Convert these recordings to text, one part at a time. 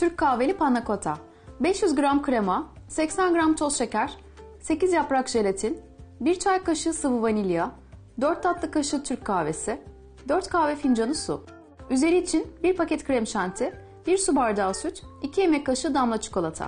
Türk kahveli panna cotta. 500 gram krema, 80 gram toz şeker, 8 yaprak jelatin, 1 çay kaşığı sıvı vanilya, 4 tatlı kaşığı Türk kahvesi, 4 kahve fincanı su. Üzeri için 1 paket krem şanti, 1 su bardağı süt, 2 yemek kaşığı damla çikolata.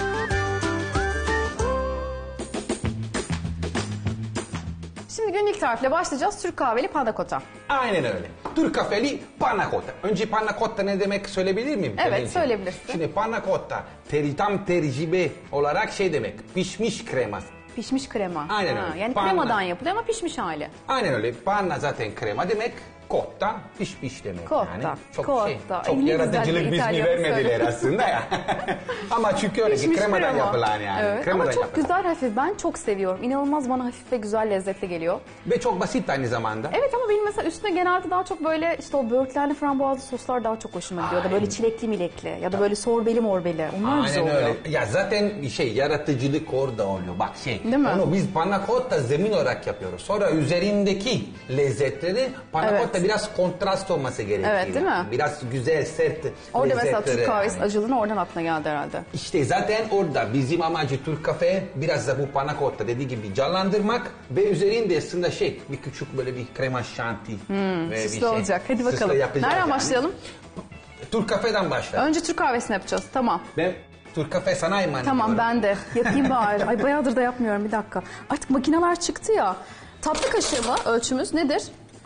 Şimdi günlük tarifle başlayacağız. Türk kahveli panna cotta. Aynen öyle. Türk kahveli panna cotta. Önce panna cotta ne demek söyleyebilir miyim? Evet, söyleyebilirsin. Şimdi panna cotta tam tercibe olarak şey demek. Pişmiş krema. Pişmiş krema. Aynen öyle. Yani Panna. kremadan yapılıyor ama pişmiş hali. Aynen öyle. Panna zaten krema demek. Cotta pişmiş demek Cotta, yani. Çok cotta. çok Ne yaratıcılık güzel bir biz İtalyan vermediler söyledi. aslında ya. Ama çünkü öyle ki Pişmiş kremadan krema. yapılan yani. Evet. Kremadan Ama çok yapılan. güzel, hafif. Ben çok seviyorum. İnanılmaz bana hafif ve güzel, lezzetli geliyor. Ve çok basit aynı zamanda. Evet ama benim mesela üstüne genelde daha çok böyle işte o böğürtlenli frambuazlı soslar daha çok hoşuma gidiyor. Ya da böyle çilekli milekli ya da böyle sorbeli morbeli. Onlar güzel Aynen oluyor. öyle. Ya zaten bir şey yaratıcılık orada oluyor. Bak Değil mi? onu biz panna cotta zemin olarak yapıyoruz. Sonra üzerindeki lezzetleri panna Evet. cotta biraz kontrast olması gerekiyor. Evet, değil mi? Biraz güzel sert Orada mesela lezzetleri Türk kahvesi yani. acılığına oradan aklına geldi herhalde. İşte zaten orada bizim amacı Türk kafe biraz da bu panna cotta dediği gibi canlandırmak ve üzerinde aslında bir küçük böyle bir krema şanti ve bir Süslü olacak. Hadi süslü bakalım. yapacağız Nereden yani. başlayalım? Türk kafeden başla. Önce Türk kahvesini yapacağız. Tamam. Ben Türk kafe sana emanet Tamam ediyorum. ben de. Yapayım bari. Ay bayağıdır da yapmıyorum, bir dakika. Artık makineler çıktı ya. Tatlı kaşığı mı ölçümüz nedir?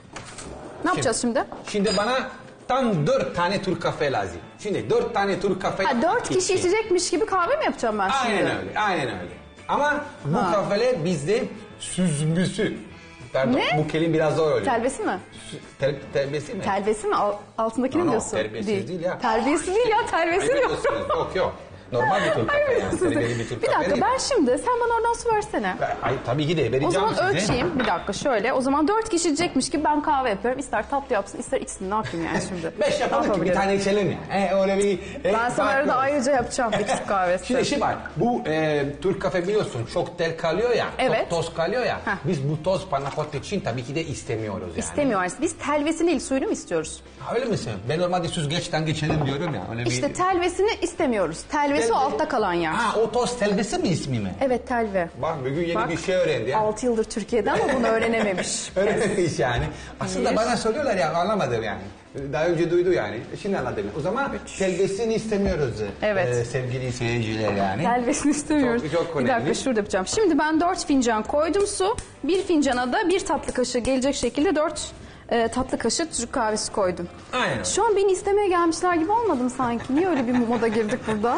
Ne yapacağız şimdi? Şimdi bana tam 4 tane Türk kafe lazım. Şimdi 4 tane Türk kafe... Ha, 4 kişi içecekmiş gibi kahve mi yapacağım ben şimdi? Aynen öyle, aynen öyle. Ama bu kahveler bizde süzmüsü. Pardon, Ne? bu kelime biraz zor oluyor. Telvesi mi? Terbiyesi mi? Telvesi mi? Altındakini mi diyorsun? terbiyesiz değil ya. Terbiyesi değil ya, telvesi Ayıp yok. ediyorsunuz. Yok. Normal bir Türk kafe yani. Terbiyeli bir Türk Bir kafe dakika değil. ben şimdi, sen bana oradan su versene. Ay, tabii ki de vereceğim O zaman size. ölçeyim, bir dakika şöyle. O zaman 4 kişi içecekmiş gibi ben kahve yapıyorum. İster tatlı yapsın, ister içsin. Ne yapayım yani şimdi? 5 yapalım ki bir yapabilirim? tane içelim ya. Öyle bir... Ben sana arada ayrıca yapacağım bir Türk kahvesi. Şimdi şey var, bu Türk kafe biliyorsun çok tel kalıyor ya, Evet. çok toz kalıyor ya. Heh. Biz bu toz panna cotta için tabii ki de istemiyoruz yani. İstemiyoruz. Biz telvesini değil, suyunu mu istiyoruz? Ha, öyle misin? Ben normalde süzgeçten geçelim diyorum ya. Öyle İşte telvesini istemiyoruz. Telvesi o altta kalan yer. Ha, o toz telvesi mi ismi mi? Evet, telve. Bak bugün yeni Bak, bir şey öğrendi ya. 6 yıldır Türkiye'de ama bunu öğrenememiş. Öğrenmiş yani. Aslında Bir. bana soruyorlar ya, anlamadım yani. Daha önce duydu yani. Şimdi anladım. O zaman telvesini istemiyoruz. Evet. Sevgili seyirciler yani. Telvesini istemiyoruz. Çok bir önemli. dakika şurada yapacağım. Şimdi ben 4 fincan koydum su. 1 fincana da 1 tatlı kaşığı gelecek şekilde 4 tatlı kaşığı Türk kahvesi koydum. Aynen öyle. Şu an beni istemeye gelmişler gibi olmadım sanki. Niye öyle bir moda girdik burada?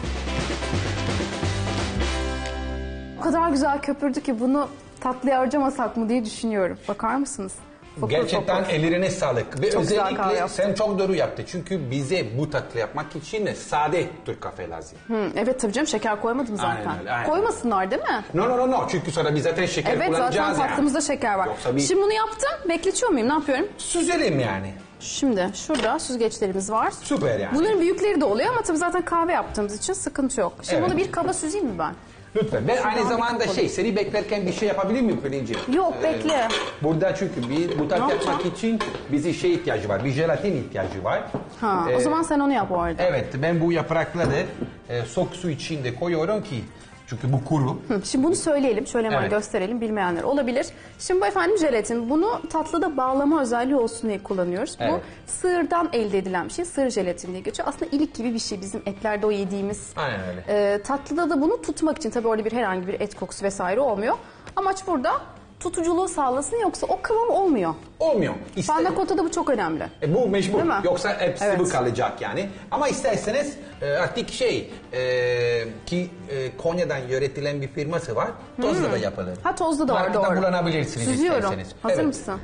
O kadar güzel köpürdü ki bunu tatlıya harcamasak mı diye düşünüyorum. Bakar mısınız? Fokur Gerçekten fokur. ellerine sağlık. Ve Çok güzel kahve özellikle yaptın. sen çok doğru yaptın. Çünkü bize bu tatlı yapmak için sade Türk kafe lazım. Evet tabii canım, şeker koymadım zaten. Aynen öyle, aynen. Koymasınlar değil mi? No. Çünkü sonra biz zaten şeker Evet kullanacağız zaten yani. tatlımızda şeker var. Yoksa bir Şimdi bunu yaptım. Bekletiyor muyum? Ne yapıyorum? süzelim yani. Şimdi şurada süzgeçlerimiz var. Süper yani. Bunların büyükleri de oluyor ama tabii zaten kahve yaptığımız için sıkıntı yok. Şimdi Evet. bunu bir kaba süzeyim mi ben? Lütfen. Ben aynı Şuradan zamanda bir kapalı. seni beklerken bir şey yapabilir miyim Pelin'ciğim? Yok, bekle. Burada çünkü bu tat Ne yapmak yapacağım? için bize ihtiyacı var. Bir jelatin ihtiyacı var. Ha, Ee, o zaman sen onu yap o arada. Evet, ben bu yaprakları soğuk su içinde koyuyorum ki çünkü bu kuru. Şimdi bunu söyleyelim, şöyle hemen Evet. gösterelim, bilmeyenler olabilir. Şimdi bu efendim jelatin. Bunu tatlıda bağlama özelliği olsun diye kullanıyoruz. Evet. Bu sığırdan elde edilen bir şey. Sığır jelatin diye geçiyor. Aslında ilik gibi bir şey, bizim etlerde o yediğimiz. Aynen öyle. Tatlıda da bunu tutmak için tabii orada herhangi bir et kokusu vesaire olmuyor. Amaç burada tutuculuğu sağlasın, yoksa o kıvam olmuyor. Olmuyor. Panna cotta'da bu çok önemli. Bu mecbur. Değil mi? Yoksa hepsi Evet. bu kalacak yani. Ama isterseniz artık Konya'dan üretilen bir firması var. Tozla da yapılır. Ha, tozlu da var, Markada doğru. kullanabilirsiniz Süzüyorum. isterseniz. Hazır Evet. mısın?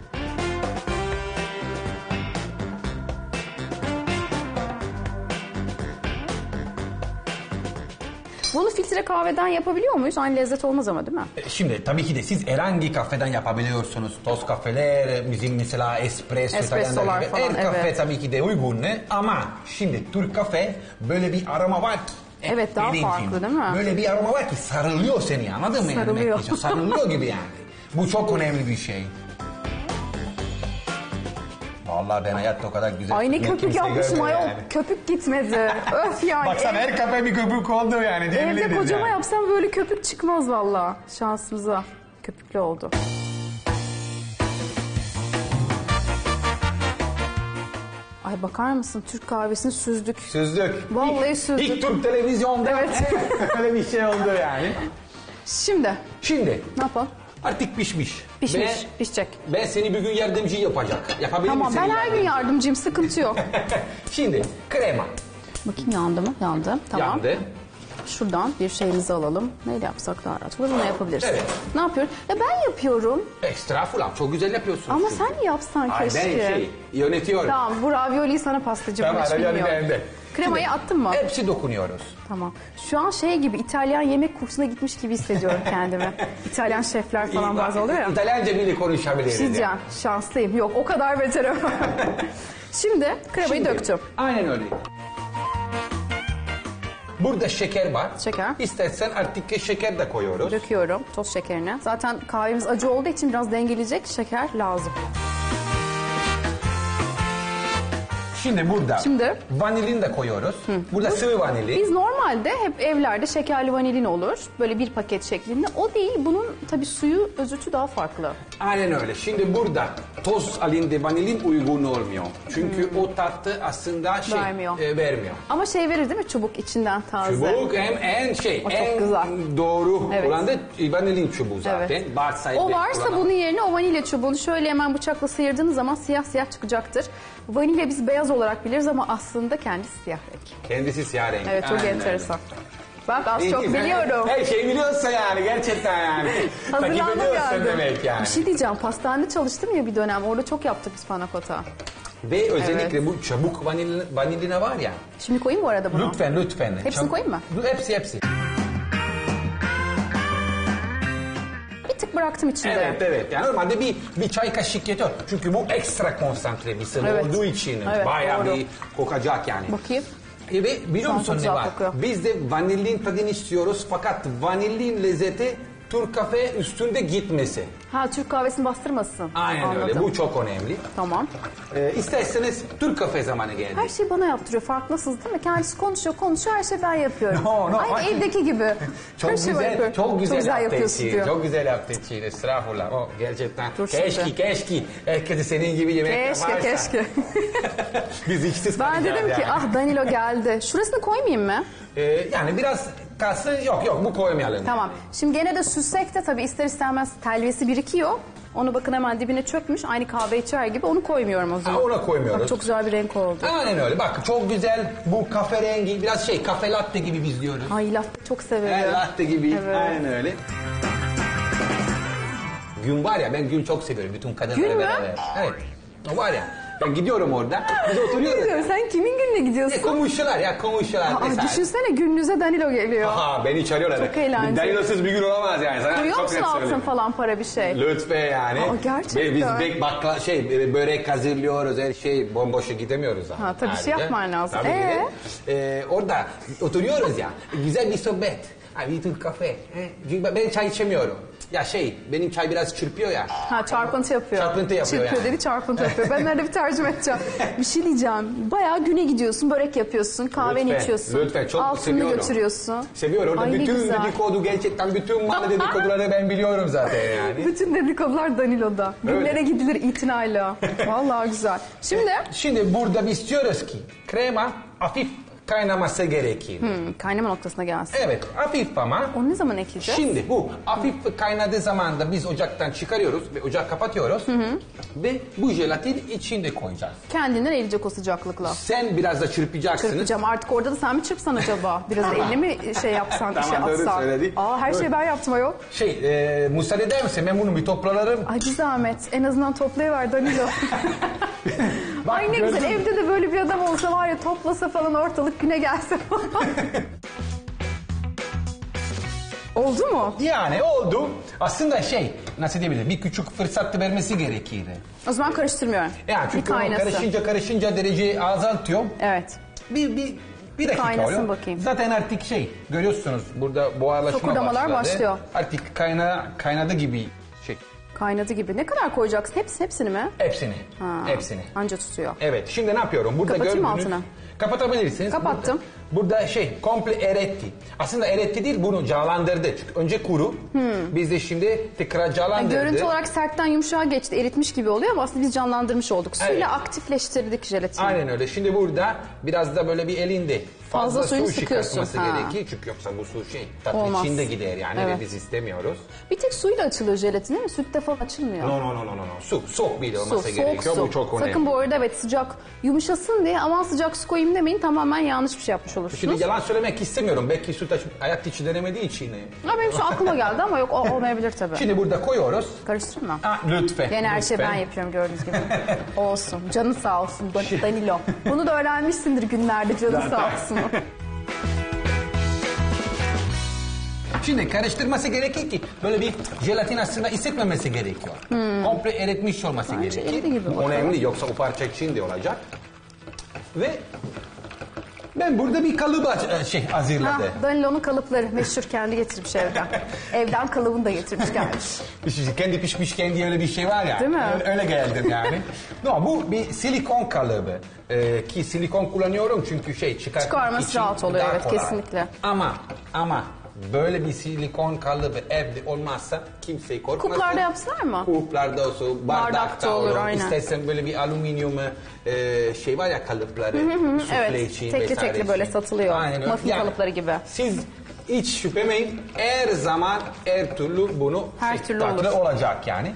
Bunu filtre kahveden yapabiliyor muyuz? Aynı lezzet olmaz ama değil mi? Şimdi tabii ki de siz herhangi kafeden yapabiliyorsunuz. Toz kafeler, bizim mesela espresso, Espressolar İtalyanlar gibi. falan, Her kafe evet. tabii ki de uygun. Ama şimdi Türk kafe böyle bir aroma var ki. Evet, daha Pelin'cim, farklı değil mi? Böyle bir aroma var ki sarılıyor seni, anladın mı? Sarılıyor. Yani demek ki? Sarılıyor gibi yani. Bu çok önemli bir şey. Vallahi ben hayatta o kadar güzel. Ay ne köpük kimse yapmışım görmedi ayol. yani. Köpük gitmedi. Öf yani. Baksana her kafe bir köpük oldu yani. Evde diyebiliriz kocama yani. yapsam böyle köpük çıkmaz valla. Şansımıza. Köpüklü oldu. Ay bakar mısın? Türk kahvesini süzdük. Süzdük. Vallahi süzdük. İlk Türk televizyonda Evet. öyle bir şey oldu yani. Şimdi Şimdi ne yapalım? artık pişmiş. Pişmiş. Pişecek. Ben seni bir gün yardımcı yapacak. Yapabilir Tamam misin? ben her gün yardımcıyım. Sıkıntı yok. Şimdi krema. Bakayım yandı mı? Yandı. Tamam. Yandı. Şuradan bir şeyimizi alalım. Neyle yapsak daha rahat olur? Bunu yapabiliriz. Evet. Ne yapıyorum? Ya ben yapıyorum. Estağfurullah çok güzel yapıyorsun. Ama çünkü. sen yapsan Ay, keşke. ben yönetiyorum. Tamam bu ravioliyi sana pastacığım. Tamam, hiç ravioli bilmiyorum. bende. Kremayı Şimdi attın mı? Hepsi dokunuyoruz. Tamam. Şu an şey gibi İtalyan yemek kursuna gitmiş gibi hissediyorum kendimi. İtalyan şefler falan bazen oluyor ya. İtalyanca bile konuşabiliriz. Diyeceğim. Şanslıyım. Yok o kadar beterim. Şimdi kremayı Şimdi, döktüm. Aynen öyle. Burada şeker var. Şeker. İstersen artık şeker de koyuyoruz. Döküyorum toz şekerini. Zaten kahvemiz acı olduğu için biraz dengeleyecek şeker lazım. Şimdi burada Şimdi? vanilin de koyuyoruz. Burada sıvı vanilin. Biz normalde hep evlerde şekerli vanilin olur. Böyle bir paket şeklinde. O değil. Bunun tabii suyu, özütü daha farklı. Aynen öyle. Şimdi burada toz halinde vanilin uygun olmuyor. Çünkü o tatlı aslında Vermiyor. Vermiyor. Ama şey verir değil mi çubuk içinden taze? Çubuk en O çok en güzel. doğru Evet. olan da vanilin çubuğu zaten. Evet. Bar sahibi O varsa kullanan. bunun yerine o vanilya çubuğunu şöyle hemen bıçakla sıyırdığınız zaman siyah siyah çıkacaktır. Vanilya biz beyaz olarak biliriz ama aslında kendisi siyah renk. Kendisi siyah renk. Evet çok Aynen enteresan. Bak az öyle. çok İyi, sen biliyorum. Her şeyi biliyorsun yani gerçekten yani. Takip Hazırlandım ediyorsun yani. demek yani. Bir şey diyeceğim. Pastanede çalıştım ya bir dönem. Orada çok yaptık biz panakota. Ve özellikle bu çabuk vanilina var ya. Şimdi koyayım mı bu arada bunu? Lütfen. Hepsini koyayım mı? Hepsi. Bir tık bıraktım içinde. Evet. Yani normalde bir çay kaşık yeter. Çünkü bu ekstra konsantre bir sıvı Evet. olduğu için Evet, bayağı doğru. bir kokacak yani. Bakayım. Ve biliyor Şu an musun çok ne güzel var? kokuyor. Biz de vanilin tadını istiyoruz fakat vanilin lezzeti Türk kafe üstünde gitmesi. Ha Türk kahvesini bastırmasın. Aynen öyle. Anladım. Bu çok önemli. Tamam. İsterseniz Türk kafe zamanı geldi. Her şeyi bana yaptırıyor. Farklısınız değil mi? Kendisi konuşuyor. Her şeyi ben yapıyorum. No, Aynı hayır. evdeki gibi. Çok Her şeyi ben güzel, yapıyorum. çok güzel yapıyorsun yaptı diyor. Çok güzel yaptı Çiğ. Estağfurullah. O gerçekten. Dur şimdi. Keşke. Herkese senin gibi yemek yaparsa. Keşke. Biz işsiz Ben kalacağız dedim ki yani. Danilo geldi. Şurasını koymayayım mı? Yani biraz kalsın yok bu koymayalım. Tamam. Şimdi gene de süssek de tabii ister istemez telvesi birikiyor. Onu bakın hemen dibine çökmüş. Aynı kahve içer gibi. Onu koymuyorum o zaman. Ona koymuyoruz. Bak çok güzel bir renk oldu. Aynen öyle. Bak çok güzel bu kafe rengi biraz kafe latte gibi biz diyoruz. Ay latte çok severim. Latte gibi. Evet. Aynen öyle. Gün var ya ben gün çok seviyorum bütün kadınları Gün mü? beraber. Evet. O var ya ben gidiyorum orada. Biz oturuyoruz. Bilmiyorum, sen kimin gününe gidiyorsun? Komşular Aa, mesela. düşünsene gününüze Danilo geliyor. Aha beni çağırıyorlar. Çok eğlenceli. Danilosuz bir gün olamaz yani. Sana Koyuyor çok musun net altın söyleyeyim. falan para bir şey? Lütfen yani. Aa, gerçekten. Ve biz börek hazırlıyoruz her şey bomboşa gidemiyoruz. Ha, tabii şey yapman lazım. Tabii ki de. Orada oturuyoruz ya güzel bir sohbet. Bir Türk kafe. Çünkü ben çay içemiyorum. Ya benim çay biraz çırpıyor ya. Ha çarpıntı yapıyor. Çarpıntı yapıyor Çırpıyor yani. dedi çarpıntı yapıyor. Ben nerede bir tercüme edeceğim. Bir şey diyeceğim. Bayağı güne gidiyorsun, börek yapıyorsun, kahveni Lütfen, içiyorsun. lütfen, çok altını seviyorum. götürüyorsun. Seviyorum. Orada Ay, ne bütün güzel. dedikodu gerçekten bütün mahalle dedikoduları ben biliyorum zaten yani. Bütün dedikodular Danilo'da. Günlere gidilir itinayla. Vallahi güzel. Şimdi burada biz diyoruz ki krema hafif kaynaması gerekir. Kaynama noktasına gelsin. Evet hafif ama. Onu ne zaman ekleyeceğiz? Şimdi bu hafif kaynadığı zaman da biz ocaktan çıkarıyoruz ve ocağı kapatıyoruz. Ve bu jelatin içinde koyacağız. Kendinden eğilecek o sıcaklıkla. Sen biraz da çırpacaksın. Çırpacağım. Artık orada da sen mi çırpsan acaba? Biraz elini mi yapsan, Tamam, doğru atsan? söyledin. Her şeyi ben yaptım ayol. Müsaade eder misin? Ben bunu bir toplalarım. Ay bir zahmet. En azından toplayıver Danilo. Bak, Ay ne gördün güzel mü? evde de böyle bir adam olsa var ya toplasa falan ortalık güne gelse falan. Oldu mu? Yani oldu. Aslında nasıl diyebilirim? Bir küçük fırsat vermesi gerekirdi. O zaman karıştırmıyorum. Yani Bir çünkü o kaynasın. karışınca dereceyi azaltıyor. Evet. Bir dakika Kaynasın oluyor. bakayım. Zaten artık görüyorsunuz burada buharlaşma Fokurdamalar başladı. başlıyor. Artık kaynadı gibi Kaynadı gibi. Ne kadar koyacaksın? Hepsini mi? Hepsini. Ha, Hepsini. anca tutuyor. Evet. Şimdi ne yapıyorum? Burada Kapatayım mı gördüğünüz... altını? Kapatabilirsiniz. Kapattım. Burada komple eretti. Aslında eretti değil, bunu cağlandırdık. Önce kuru. Biz de şimdi tekrar cağlandırdık. Görüntü olarak sertten yumuşağa geçti. Eritmiş gibi oluyor ama aslında biz canlandırmış olduk. Suyla Evet. aktifleştirdik jelatini. Aynen öyle. Şimdi burada biraz da böyle bir elinde Fazla suyunu su sıkıyorsun. çıkartması Ha. gerekiyor. Çünkü yoksa bu su tatlı Olmaz. içinde gider yani Evet. ve biz istemiyoruz. Bir tek suyla açılıyor jelatin değil mi? Sütte falan açılmıyor. No. Su, soğuk bir olması Soğuk gerekiyor. su. Bu çok önemli. Sakın bu arada evet sıcak yumuşasın diye aman sıcak su koyayım demeyin. Tamamen yanlış bir şey yapmış olursunuz. Şimdi yalan söylemek istemiyorum. Belki süt ayak içi denemediği için. Ya benim şu aklıma geldi ama yok olmayabilir tabii. Şimdi burada koyuyoruz. Karıştırayım mı? Lütfen. Yine her şeyi lütfen. ben yapıyorum gördüğünüz gibi. Olsun. Canı sağ olsun Danilo. Bunu da öğrenmişsindir günlerde canı sağ olsun. Şimdi karıştırması gerekir ki böyle bir jelatin aslında hissetmemesi gerekiyor. Komple eritmiş olması Bence gerekir. eridi gibi Bu bakalım. önemli, yoksa o parça içinde olacak. Ve ben burada bir kalıbı hazırladım. Danilo'nun kalıpları meşhur kendi getirmiş evden. Evden kalıbını da getirmiş gelmiş. Kendi pişmişken diye öyle bir şey var ya. Değil mi? Öyle geldim yani. No, bu bir silikon kalıbı. Ki silikon kullanıyorum çünkü Çıkarması için rahat oluyor, daha evet, kolay. kesinlikle. Ama böyle bir silikon kalıbı evde olmazsa kimseyi korkmasın. Kuplarda yapsınlar mı? Kuplarda olsun, bardakta olur, olur. aynen. İstersen böyle bir alüminyum var ya kalıpları. Sufle Evet, için tekli vesaire tekli böyle için. satılıyor. Aynen öyle. Muffin kalıpları gibi. Siz hiç şüphemeyin, her zaman her türlü bunu Her türlü tatlı olur. olacak yani.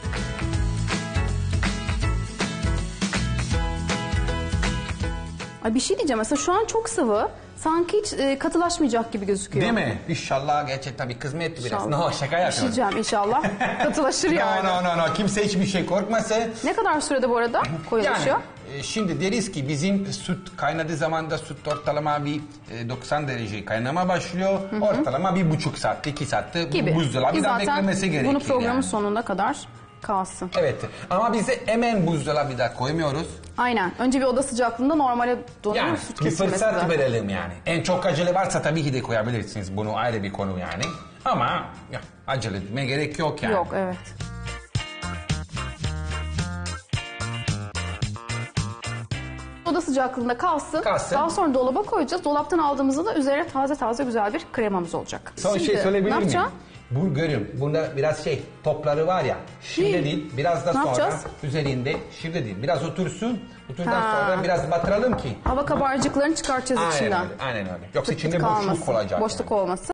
Ay bir şey diyeceğim mesela şu an çok sıvı. Sanki hiç katılaşmayacak gibi gözüküyor. Değil mi? İnşallah gerçekten bir kızma etti biraz. İnşallah. No, şaka Bir şey yapıyorum. diyeceğim inşallah. Katılaşır yani. No. Kimse hiçbir şey korkmasın. Ne kadar sürede bu arada koyuluşu? Yani şimdi deriz ki bizim süt kaynadığı zaman da süt ortalama bir 90 derece kaynama başlıyor. Ortalama 1,5 saatte 2 saatte Gibi. buzdolabında beklemesi gerekiyor. Bunu programın yani. sonuna kadar kalsın. Evet ama bize hemen buzdolabında koymuyoruz. Aynen. Önce bir oda sıcaklığında normale donuyor Yani süt bir kesilmesi fırsat zaten. verelim yani. En çok acele varsa tabii ki de koyabilirsiniz. Bunu ayrı bir konu yani. Ama ya, acele etmeye gerek yok yani. Yok evet. Oda sıcaklığında kalsın. Kalsın. Daha sonra dolaba koyacağız. Dolaptan aldığımızda da üzerine taze güzel bir kremamız olacak. Son Şimdi şey söyleyebilir ne miyim? yapacağım? Bulgur'um. Bunda biraz topları var ya. Şimdi değil, biraz da Ne sonra yapacağız? üzerinde. Şimdi değil, biraz otursun. Oturduktan Ha. sonra biraz batıralım ki. Hava kabarcıklarını çıkartacağız içinden. Aynen öyle. Yoksa Tık içinde tık boşluk kalmasın. olacak. Boşluk olmasın.